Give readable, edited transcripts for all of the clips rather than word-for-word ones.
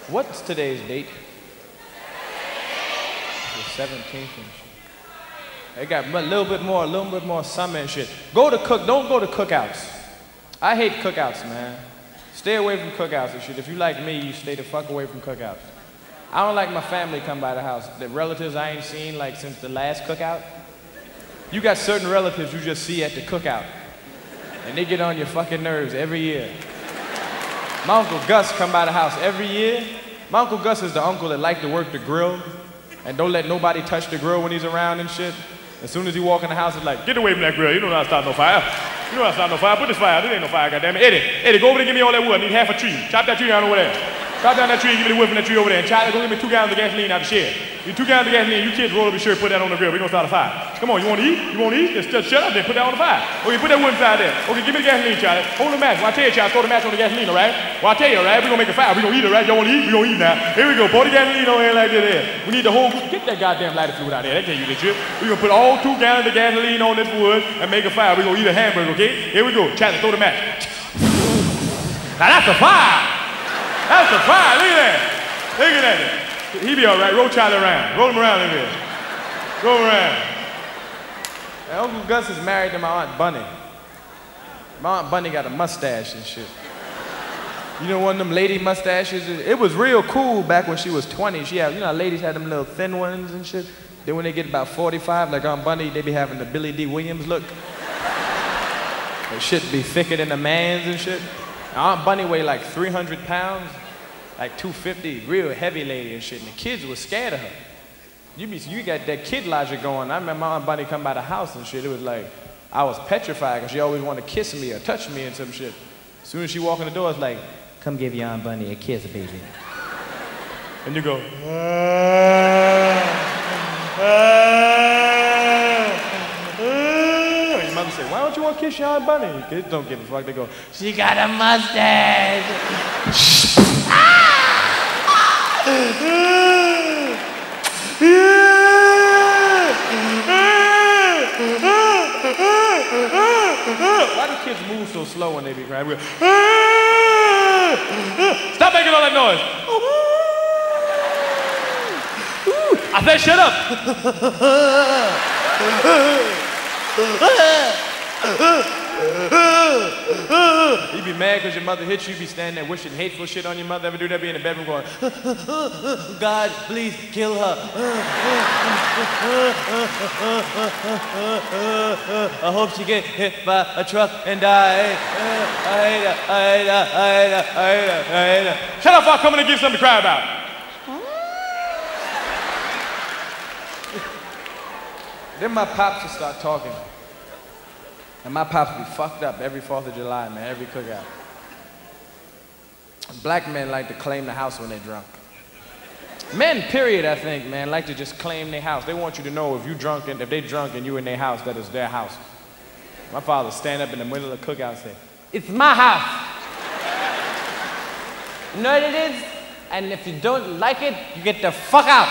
What's today's date? The 17th and shit. They got a little bit more summer and shit. Don't go to cookouts. I hate cookouts, man. Stay away from cookouts and shit. If you like me, you stay the fuck away from cookouts. I don't like my family come by the house. The relatives I ain't seen like since the last cookout. You got certain relatives you just see at the cookout. And they get on your fucking nerves every year. My Uncle Gus come by the house every year. My Uncle Gus is the uncle that like to work the grill and don't let nobody touch the grill when he's around and shit. As soon as he walk in the house, it's like, get away from that grill. You don't know how to start no fire. You know how to start no fire. Put this fire out. This ain't no fire, goddammit. Eddie, go over there and give me all that wood. I need half a tree. Chop that tree down over there. Chop down that tree and give me the wood from that tree over there. And Charlie, go give me 2 gallons of gasoline out the shed. You 2 gallons of gasoline, you kids roll up your shirt, put that on the grill. We're gonna start a fire. Come on, you wanna eat? You wanna eat? Just shut up then, put that on the fire. Okay, put that wood inside there. Okay, give me the gasoline, Charlie. Hold the match. Well, I tell you, Charlie, throw the match on the gasoline, all right? Well, I tell you, all right, we're gonna make a fire. We're gonna eat, all right? Y'all wanna eat? We're gonna eat now. Here we go, pour the gasoline on here like this here. We need the whole, get that goddamn lighter fluid out there. That tell you the shit. We're gonna put all 2 gallons of gasoline on this wood and make a fire. We're gonna eat a hamburger, okay? Here we go. Charlie, throw the match. Now that's a fire. That's a fire. Look at that. Look at that. He be all right. Roll Charlie around. Roll him around in here. Roll him around. Now, Uncle Gus is married to my Aunt Bunny. My Aunt Bunny got a mustache and shit. You know, one of them lady mustaches? It was real cool back when she was 20. She had, you know, ladies had them little thin ones and shit. Then when they get about 45, like Aunt Bunny, they be having the Billy D. Williams look. That shit be thicker than a man's and shit. Now, Aunt Bunny weighed like 300 pounds. Like 250, real heavy lady and shit, and the kids was scared of her. You got that kid logic going. I remember my Aunt Bunny come by the house and shit, it was like, I was petrified because she always wanted to kiss me or touch me and some shit. As soon as she walk in the door, it's like, come give your Aunt Bunny a kiss, baby. And you go, your mother say, why don't you want to kiss your Aunt Bunny? Kids don't give a fuck, they go, she got a mustache. Why do kids move so slow when they be crying? Stop making all that noise. I said shut up. You be mad because your mother hit you, you be standing there wishing hateful shit on your mother. Ever do that? Be in the bedroom going, God, please kill her. I hope she get hit by a truck and die. I hate her. Shut up, I'll come in and give something to cry about. Then my pops would start talking. And my pops be fucked up every 4th of July, man, every cookout. Black men like to claim the house when they're drunk. Men, period, I think, man, like to just claim their house. They want you to know if you drunk and if they drunk and you in their house, that is their house. My father stand up in the middle of the cookout and say, it's my house. You know what it is? And if you don't like it, you get the fuck out.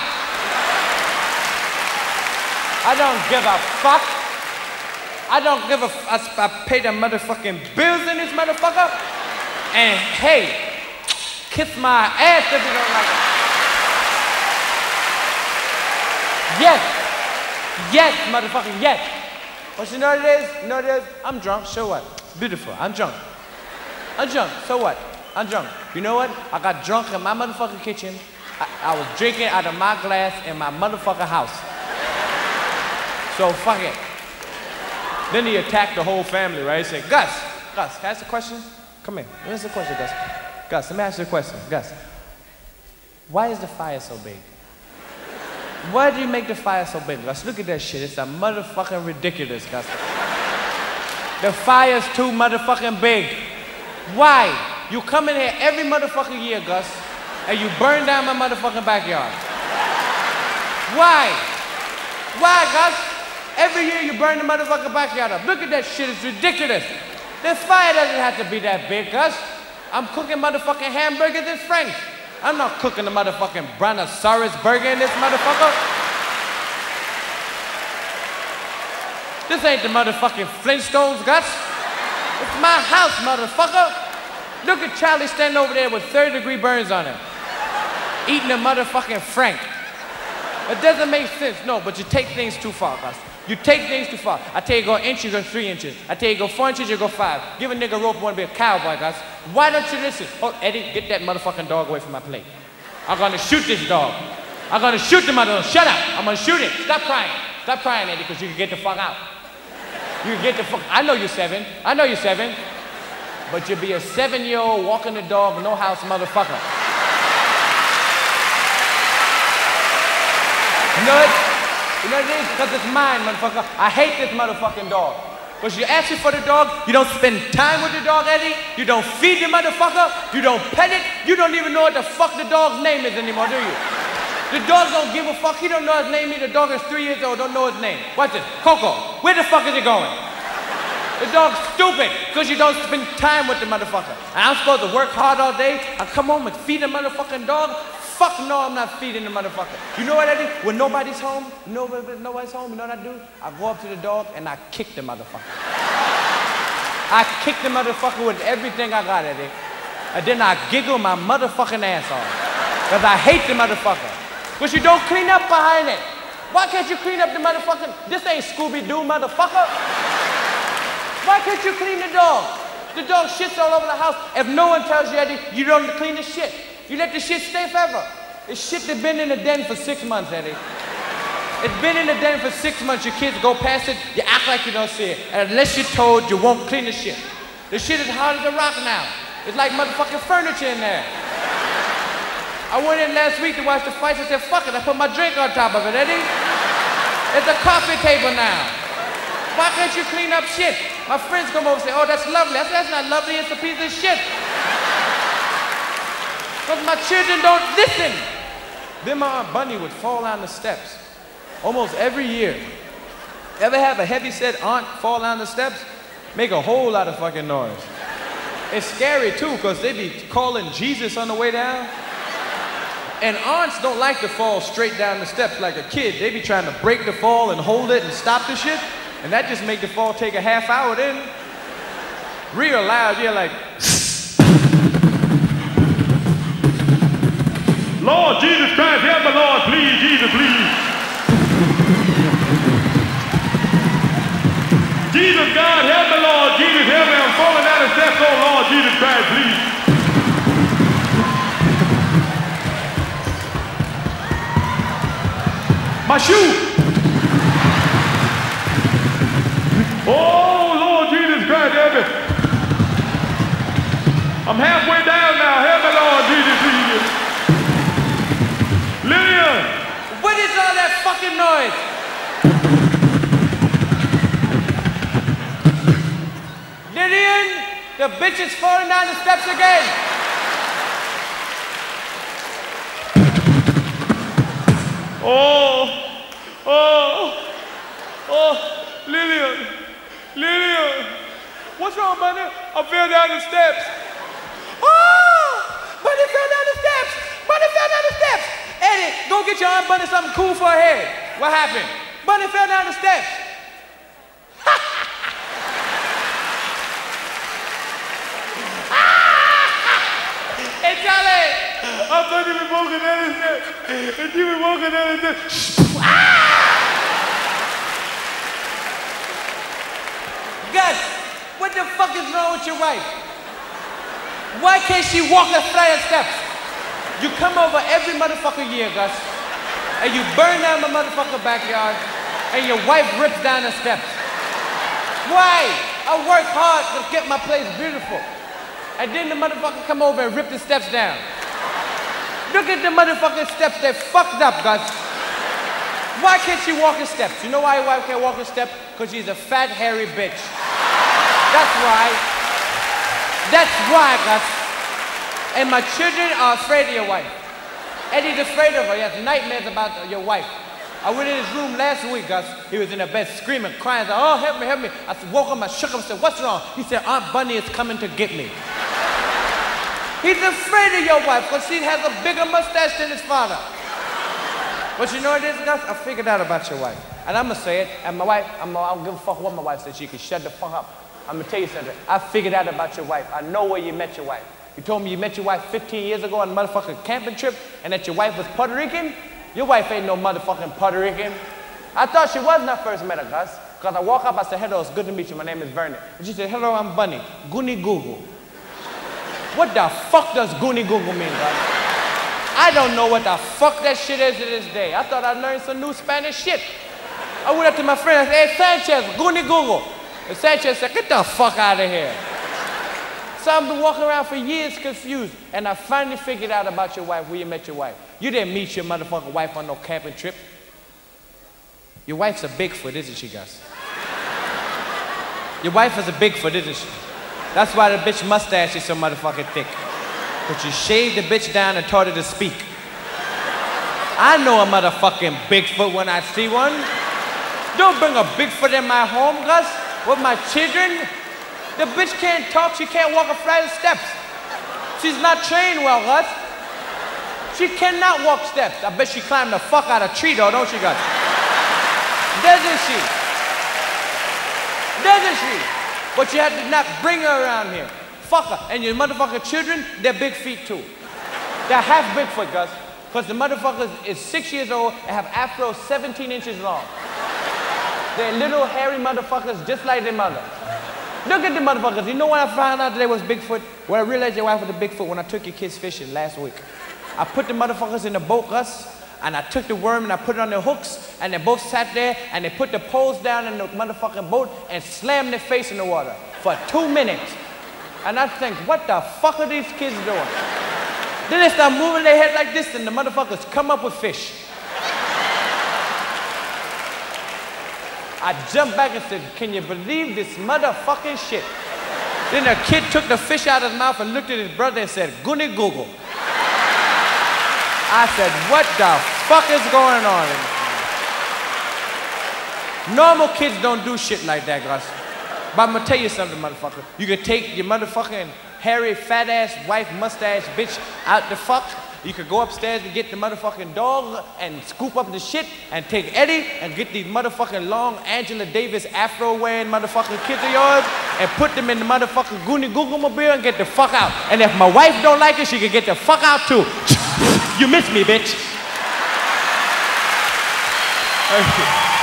I don't give a fuck. I don't give a f. I pay the motherfucking bills in this motherfucker. And hey, kiss my ass if you don't like it. Yes. Yes, motherfucking yes. But you know what it is? You know what it is? I'm drunk, so what? Beautiful, I'm drunk. I'm drunk, so what? I'm drunk. You know what? I got drunk in my motherfucking kitchen. I was drinking out of my glass in my motherfucking house. So fuck it. Then he attacked the whole family, right? He said, Gus, can I ask a question? Come here, let me ask a question, Gus. Gus, let me ask you a question. Gus, why is the fire so big? Why do you make the fire so big, Gus? Look at that shit, it's a motherfucking ridiculous, Gus. The fire's too motherfucking big. Why? You come in here every motherfucking year, Gus, and you burn down my motherfucking backyard. Why? Why, Gus? Every year you burn the motherfucking backyard up. Look at that shit, it's ridiculous. This fire doesn't have to be that big, Gus. I'm cooking motherfucking hamburgers and French. I'm not cooking the motherfucking brontosaurus burger in this motherfucker. This ain't the motherfucking Flintstones, Gus. It's my house, motherfucker. Look at Charlie standing over there with 30-degree burns on him. eating a motherfucking Frank. It doesn't make sense, no, but you take things too far, guys. You take things too far. I tell you go 1 inch, you go 3 inches. I tell you go 4 inches, you go 5. Give a nigga a rope, wanna be a cowboy, guys. Why don't you listen? Oh, Eddie, get that motherfucking dog away from my plate. I'm gonna shoot this dog. I'm gonna shoot the mother. Shut up. I'm gonna shoot it. Stop crying. Stop crying, Eddie, because you can get the fuck out. You can get the fuck. I know you're 7. I know you're 7. But you'll be a 7-year-old walking the dog, no house motherfucker. You know it? You know what it is? Because it's mine, motherfucker. I hate this motherfucking dog. Because you ask me for the dog, you don't spend time with the dog, Eddie. You don't feed the motherfucker. You don't pet it. You don't even know what the fuck the dog's name is anymore, do you? The dog don't give a fuck. He don't know his name either. The dog is 3 years old, don't know his name. Watch this. Coco, where the fuck is he going? The dog's stupid because you don't spend time with the motherfucker. And I'm supposed to work hard all day. I come home and feed the motherfucking dog. Fuck no, I'm not feeding the motherfucker. You know what I do? When nobody's home, nobody's home, you know what I do? I go up to the dog and I kick the motherfucker. I kick the motherfucker with everything I got, Eddie. And then I giggle my motherfucking ass off. Because I hate the motherfucker. Because you don't clean up behind it. Why can't you clean up the motherfucking... This ain't Scooby-Doo, motherfucker. Why can't you clean the dog? The dog shits all over the house. If no one tells you, Eddie, you don't clean the shit. You let the shit stay forever. It's shit that's been in the den for 6 months, Eddie. It's been in the den for 6 months. Your kids go past it, you act like you don't see it. And unless you're told, you won't clean the shit. The shit is hard as a rock now. It's like motherfucking furniture in there. I went in last week to watch the fights. I said, fuck it, I put my drink on top of it, Eddie. It's a coffee table now. Why can't you clean up shit? My friends come over and say, oh, that's lovely. I said, that's not lovely, it's a piece of shit. Because my children don't listen. Then my Aunt Bunny would fall down the steps almost every year. Ever have a heavy-set aunt fall down the steps? Make a whole lot of fucking noise. It's scary too, because they be calling Jesus on the way down. And aunts don't like to fall straight down the steps like a kid. They be trying to break the fall and hold it and stop the shit. And that just make the fall take a half hour then. Real loud, you're like... Lord Jesus Christ, help me, Lord, please, Jesus, please. Jesus, God, help me, Lord, Jesus, help me, I'm falling down the steps, oh Lord, Jesus Christ, please. My shoe. Oh, Lord Jesus Christ, help me. I'm halfway down now, help me, Lord, Jesus, please. Lillian! What is all that fucking noise? Lillian, the bitch is falling down the steps again. Lillian! What's wrong, Bunny? I fell down the steps. Bunny fell down the steps! Bunny fell down the steps! Eddie, go get your Aunt Bunny something cool for her head. What happened? Bunny fell down the steps. Hey, Charlie! I thought you were walking down the steps. And you were walking down the steps. Gus, what the fuck is wrong with your wife? Why can't she walk a flight of steps? You come over every motherfucking year, Gus, and you burn down the motherfucking backyard, and your wife rips down the steps. Why? I work hard to get my place beautiful. And then the motherfucker come over and rip the steps down. Look at the motherfucking steps, they're fucked up, Gus. Why can't she walk the steps? You know why your wife can't walk the steps? Because she's a fat, hairy bitch. That's why. That's why, Gus. And my children are afraid of your wife. Eddie's afraid of her. He has nightmares about your wife. I went in his room last week, Gus. He was in the bed screaming, crying. Like, oh, help me, help me. I woke him, I shook him, I said, what's wrong? He said, Aunt Bunny is coming to get me. He's afraid of your wife because she has a bigger mustache than his father. But you know what it is, Gus? I figured out about your wife. And I'm going to say it. And my wife, I don't give a fuck what my wife said. She can shut the fuck up. I'm going to tell you something. I figured out about your wife. I know where you met your wife. You told me you met your wife 15 years ago on a motherfucking camping trip and that your wife was Puerto Rican? Your wife ain't no motherfucking Puerto Rican. I thought she was when I first met her, Gus. Because I walk up, I said, hello, it's good to meet you. My name is Vernon. And she said, hello, I'm Bunny. Goonie Google. What the fuck does Goonie Google mean, Gus? I don't know what the fuck that shit is to this day. I thought I learned some new Spanish shit. I went up to my friend, I said, hey, Sanchez, Goonie Google. And Sanchez said, get the fuck out of here. So I've been walking around for years confused, and I finally figured out about your wife, where you met your wife. You didn't meet your motherfucking wife on no camping trip. Your wife's a Bigfoot, isn't she, Gus? Your wife is a Bigfoot, isn't she? That's why the bitch mustache is so motherfucking thick. But you shaved the bitch down and taught her to speak. I know a motherfucking Bigfoot when I see one. Don't bring a Bigfoot in my home, Gus, with my children. The bitch can't talk, she can't walk a flight of steps. She's not trained well, Gus. She cannot walk steps. I bet she climbed the fuck out of a tree though, don't she, Gus? Doesn't she? Doesn't she? But you have to not bring her around here. Fuck her. And your motherfucking children, they're big feet too. They're half Bigfoot, Gus. Because the motherfucker is 6 years old and have afros 17 inches long. They're little hairy motherfuckers just like their mother. Look at the motherfuckers. You know when I found out that they was Bigfoot? When I realized your wife was a Bigfoot when I took your kids fishing last week. I put the motherfuckers in the boat, Gus, and I took the worm and I put it on their hooks, and they both sat there and they put the poles down in the motherfucking boat and slammed their face in the water for 2 minutes. And I think, what the fuck are these kids doing? Then they start moving their head like this and the motherfuckers come up with fish. I jumped back and said, can you believe this motherfucking shit? Then the kid took the fish out of his mouth and looked at his brother and said, Goonie Google. I said, what the fuck is going on? Normal kids don't do shit like that, Gus. But I'm gonna tell you something, motherfucker. You can take your motherfucking hairy, fat-ass, wife, mustache bitch out the fuck. You could go upstairs and get the motherfucking dog and scoop up the shit and take Eddie and get these motherfucking long Angela Davis afro-wearing motherfucking kids of yours and put them in the motherfucking Goonie Google mobile and get the fuck out. And if my wife don't like it, she can get the fuck out too. You miss me, bitch.